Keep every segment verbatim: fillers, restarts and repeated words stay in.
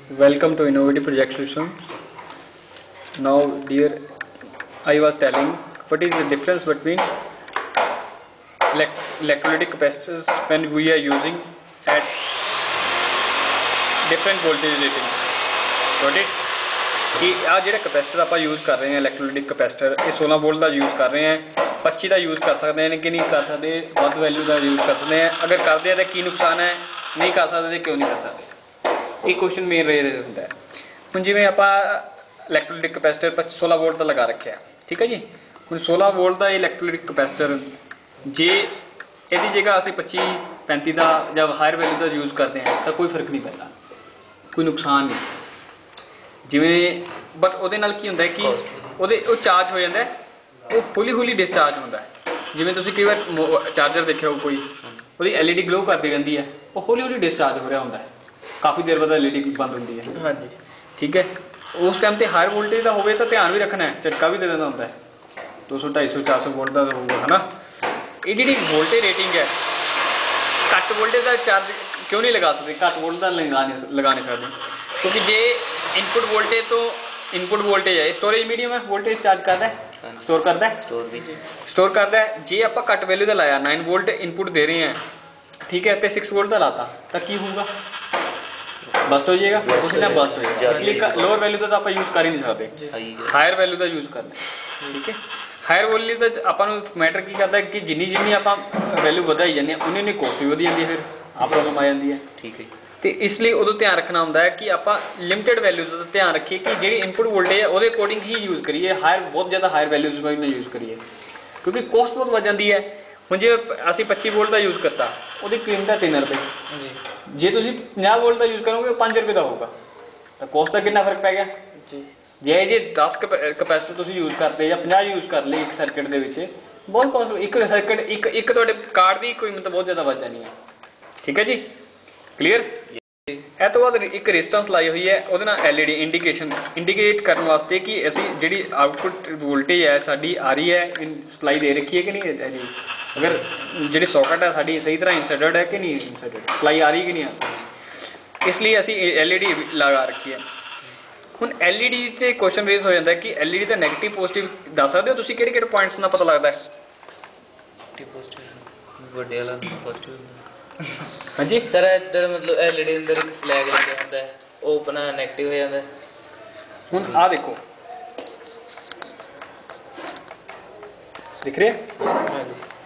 Welcome to Innovative Project Solutions. Now, dear, I was telling what is the difference between elect electrolytic capacitors when we are using at different voltage rating. Got it? कि आ जो capacitor आप use कर रहे हैं इलैक्ट्रोलाइटिक capacitor ये सोलह volt का use कर रहे हैं पच्ची का यूज़ कर सकते हैं कि नहीं कर सकते वध वैल्यू का यूज़ कर सकते हैं अगर करते हैं तो की नुकसान है नहीं कर सकते क्यों नहीं कर सकते ये क्वेश्चन मेन रहे होता है हम जिमें आप इलैक्ट्रोलाइटिक कैपेसिटर सोलह वोल्ट का लगा रखे है ठीक है जी हम सोलह वोल्ट का इलैक्ट्रोलाइटिक कैपेसिटर जे यदि जगह असं पच्ची पैंती का जब हायर वैल्यू का यूज़ करते हैं तो कोई फर्क नहीं पैदा कोई नुकसान नहीं जिमें बट ਉਹਦੇ ਨਾਲ ਕੀ ਹੁੰਦਾ ਹੈ ਕਿ ਉਹਦੇ ਉਹ ਚਾਰਜ ਹੋ ਜਾਂਦਾ ਹੈ ਉਹ ਹੌਲੀ ਹੌਲੀ ਡਿਸਚਾਰਜ ਹੁੰਦਾ ਹੈ ਜਿਵੇਂ ਤੁਸੀਂ ਕਈ ਵਾਰ ਚਾਰਜਰ ਦੇਖਿਆ ਹੋ ਕੋਈ ਉਹਦੀ ਐਲਈਡੀ ਗਲੋ ਕਰਦੀ ਰਹਿੰਦੀ ਹੈ ਉਹ ਹੌਲੀ ਹੌਲੀ ਡਿਸਚਾਰਜ ਹੋ ਰਿਹਾ ਹੁੰਦਾ ਹੈ ਕਾਫੀ ਦੇਰ ਬਾਅਦ ਐਲਈਡੀ ਬੰਦ ਹੁੰਦੀ ਹੈ ਹਾਂਜੀ ਠੀਕ ਹੈ ਉਸ ਟਾਈਮ ਤੇ ਹਾਈ ਵੋਲਟੇਜ ਦਾ ਹੋਵੇ ਤਾਂ ਧਿਆਨ ਵੀ ਰੱਖਣਾ ਹੈ ਝਟਕਾ ਵੀ ਦੇ ਦਿੰਦਾ ਹੁੰਦਾ ਹੈ ਦੋ ਸੌ ਢਾਈ ਸੌ ਚਾਰ ਸੌ ਵੋਲਟ ਦਾ ਹੋਊਗਾ ਹੈ ਨਾ ਇਹ ਜਿਹੜੀ ਵੋਲਟੇਜ ਰੇਟਿੰਗ ਹੈ ਘੱਟ ਵੋਲਟੇਜ ਦਾ ਚਾਰਜ क्यों नहीं लगा सकते घट वोल्ट का लगा नहीं लगा नहीं सकते क्योंकि जे इनपुट वोल्टेज तो इनपुट वोल्टेज है स्टोरेज मीडियम है वोल्टेज चार्ज करता है स्टोर करता है स्टोर भी स्टोर करता है जे आप घट वैल्यू का लाया नाइन वोल्ट इनपुट दे रहे हैं ठीक है तो सिक्स वोल्ट का लाता तो की होगा बस्ट हो जाएगा उस टाइम बस्ट हो जाएगा इसलिए लोअर वैल्यू का तो आप यूज़ कर ही नहीं सकते हायर वैल्यू का यूज़ करना ठीक है हायर वैल्यू तो ਆਪਾਂ ਨੂੰ मैटर की करता है कि जिन्नी जिन्नी आप वैल्यू ਵਧਾਈ ਜਾਂਦੇ हैं उन्नी उन्नी कॉस्ट भी ਵਧੀ ਜਾਂਦੀ है फिर आ प्रॉब्लम आ जाती है ठीक है तो इसलिए उदों ध्यान रखना होंगे कि आप लिमिटेड वैल्यूज का ध्यान रखिए कि जी इनपुट वोल्टेज है वो अकॉर्डिंग ही यूज़ करिए हायर बहुत ज़्यादा हायर वैल्यूज में यूज़ करिए क्योंकि कॉस्ट बहुत बढ़ जाती है हम जो असी पच्ची वोल्ट का यूज़ करता वो कीमत है तीन रुपये जी जो तुम पचास वोल्ट का यूज़ करोगे वो पाँच रुपये का होगा तो कॉस्ट का कितना फर्क पै गया जी जे जे दस कैपेसिटर तुम यूज़ करते या पचास यूज़ कर ले एक सर्किट के बहुत कॉस्ट एक सर्किट एक एक तो कार्ड की कोई मतलब बहुत ज़्यादा बढ़ जानी है ठीक है जी क्लीयर ਇਹ ਤੋਂ ਬਾਅਦ ਇੱਕ ਰੈਜ਼ਿਸਟੈਂਸ ਲਾਈ ਹੋਈ ਹੈ ਉਹਦੇ ਨਾਲ ਐਲਈਡੀ ਇੰਡੀਕੇਸ਼ਨ ਇੰਡੀਕੇਟ ਕਰਨ ਵਾਸਤੇ ਕਿ ਅਸੀਂ ਜਿਹੜੀ ਆਊਟਪੁੱਟ ਵੋਲਟੇਜ ਹੈ ਸਾਡੀ ਆ ਰਹੀ ਹੈ ਸਪਲਾਈ ਦੇ ਰੱਖੀ ਹੈ ਕਿ ਨਹੀਂ ਹੈ ਜੀ ਅਗਰ ਜਿਹੜੀ ਸੌਕਟ ਹੈ ਸਾਡੀ ਸਹੀ ਤਰ੍ਹਾਂ ਇਨਸਰਟਡ ਹੈ ਕਿ ਨਹੀਂ ਇਨਸਰਟਡ ਸਪਲਾਈ ਆ ਰਹੀ ਕਿ ਨਹੀਂ ਆ ਰਹੀ ਇਸ ਲਈ ਅਸੀਂ ਐਲਈਡੀ ਲਗਾ ਰੱਖੀ ਹੈ ਹੁਣ ਐਲਈਡੀ ਤੇ ਕੁਐਸਚਨ ਰੇਜ਼ ਹੋ ਜਾਂਦਾ ਹੈ ਕਿ ਐਲਈਡੀ ਦਾ ਨੈਗੇਟਿਵ ਪੋਜ਼ਿਟਿਵ ਦੱਸ ਸਕਦੇ ਹੋ ਤੁਸੀਂ ਕਿਹੜੇ ਕਿਹੜੇ ਪੁਆਇੰਟਸ ਨਾਲ ਪਤਾ ਲੱਗਦਾ ਹੈ ਨੈਗੇਟਿਵ ਪੋਜ਼ਿਟਿਵ ਵੱਡੇ ਵਾਲਾ ਪੋਜ਼ਿਟਿਵ हाँ जी सर इधर मतलब एलईडी अंदर एक फ्लैग लगा होता है वो अपना नेगेटिव हो जाता है हुन आ देखो दिख रहे हां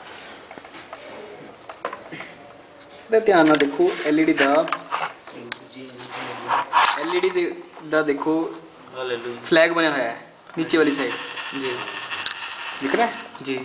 जी ध्यान ना देखो एलईडी दा एलईडी दे दा देखो फ्लैग बना हुआ है नीचे वाली साइड जी दिख रहा है जी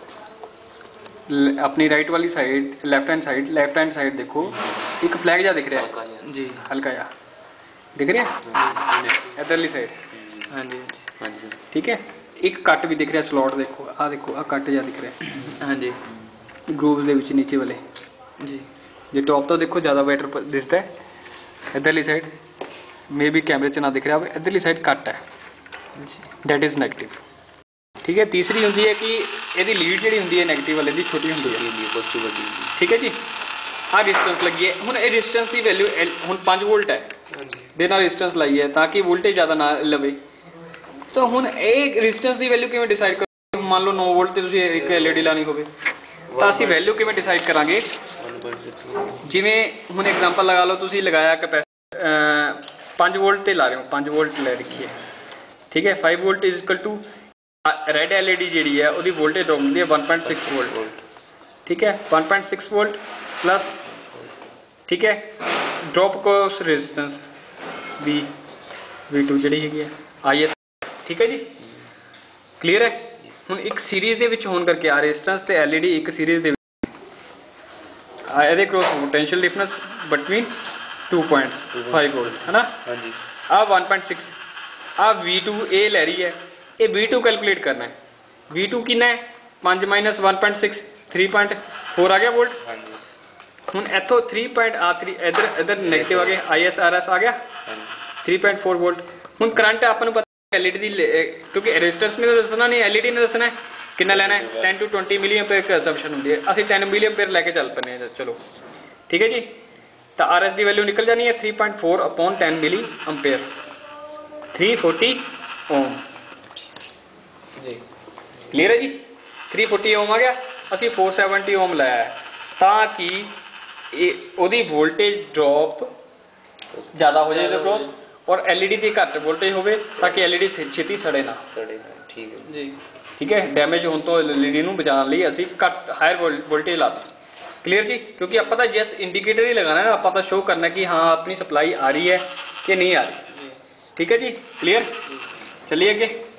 अपनी राइट वाली side left hand side left hand side देखो एक फ्लैग जा दिख रहा है जी हल्का जा दिख रहा है इधरली साइड हाँ जी हाँ जी ठीक है एक कट भी दिख रहा है स्लॉट देखो आ देखो आ कट जा दिख रहा है हाँ जी ग्रूव दे विच नीचे वाले जी जे टॉप तो देखो ज़्यादा बेटर दिखता है इधरली साइड मे भी कैमरे च ना दिख रहा इधरली साइड कट है दैट इज़ नैगेटिव ठीक है तीसरी होंगी है कि यदि लीड जी होंगी है नैगेटिव वाले की छोटी होंगी है पॉजिटिव वाली ठीक है जी आ रेजिस्टेंस लगी है हुण रेजिस्टेंस की वैल्यू हुण पाँच वोल्ट है दे नाल रेजिस्टेंस लाई है ताकि वोल्टेज ज़्यादा ना लवे तो हुण ये रेजिस्टेंस की वैल्यू किवें डिसाइड करो मान लो नौ वोल्ट ते तुसीं एक एलईडी लानी होवे तो असीं वैल्यू किवें डिसाइड करांगे जिवें हुण एग्जांपल लगा लो तुसीं लगाया कैपेसिटर पाँच वोल्ट ते ला रहे हो पाँच वोल्ट ले रखी है ठीक है five volt is equal to red LED जी है वो वोल्टेज ड्रॉप होती है वन पॉइंट सिक्स वोल्ट ठीक है one point six volt plus ठीक है drop across resistance V V two जी है आई एस ठीक है जी क्लीयर है हूँ एक सीरीज़ के होने करके आ रेजिस्टेंस तो एलईडी एक सीरीज़ ये cross potential difference between two points five volt है ना आ वन पॉइंट सिक्स आ वी टू ए लै रही है ये वी टू कैलकुलेट करना है वी टू कितना है पाँच minus one point six three point four आ गया वोल्ट हूँ इतों थ्री पॉइंट आ थ्री इधर इधर नैगेटिव आ गया आई एस आर एस आ गया थ्री पॉइंट फोर वोल्ट हूँ करंट आपको पता एलईडी की क्योंकि रेजिस्टेंस ने दसना नहीं एलईडी ने दसना है कितना लेना है ten to twenty milli ampere की असम्पशन होंगी है असं टेन मिली एम्पेयर लैके चल पैने चलो ठीक है जी ਤਾਂ ਆਰ ਐਸ ਦੀ ਵੈਲਿਊ ਨਿਕਲ ਜਾਣੀ ਹੈ three point four upon ten milli ampere three forty ohm जी क्लीयर है जी थ्री फोर्टी ओम आ गया ਅਸੀਂ फोर सेवेंटी ओम ਲਾਇਆ ਤਾਂ ਕਿ ਇਹ ਉਹਦੀ ਵੋਲਟੇਜ ਡ੍ਰੌਪ ਜ਼ਿਆਦਾ ਹੋ ਜਾਏ ਇਹਦੇ ਕ੍ਰੋਸ ਔਰ ਐਲਈਡੀ ਦੀ ਘੱਟ ਵੋਲਟੇਜ ਹੋਵੇ ਤਾਂ ਕਿ ਐਲਈਡੀ ਛੇਤੀ ਸੜੇ ਨਾ सड़े ना ठीक है जी ਠੀਕ ਹੈ ਡੈਮੇਜ ਹੋਣ ਤੋਂ ਐਲਈਡੀ ਨੂੰ ਬਚਾਉਣ ਲਈ ਅਸੀਂ ਘੱਟ ਹਾਇਰ ਵੋਲਟੇਜ ਲਾਤੀ क्लियर जी क्योंकि ਆਪਾਂ ਤਾਂ ਜਸ इंडिकेटर ही लगाना है ना ਆਪਾਂ ਤਾਂ शो करना है कि हाँ अपनी सप्लाई आ रही है कि नहीं आ रही ठीक है जी क्लियर चलिए आगे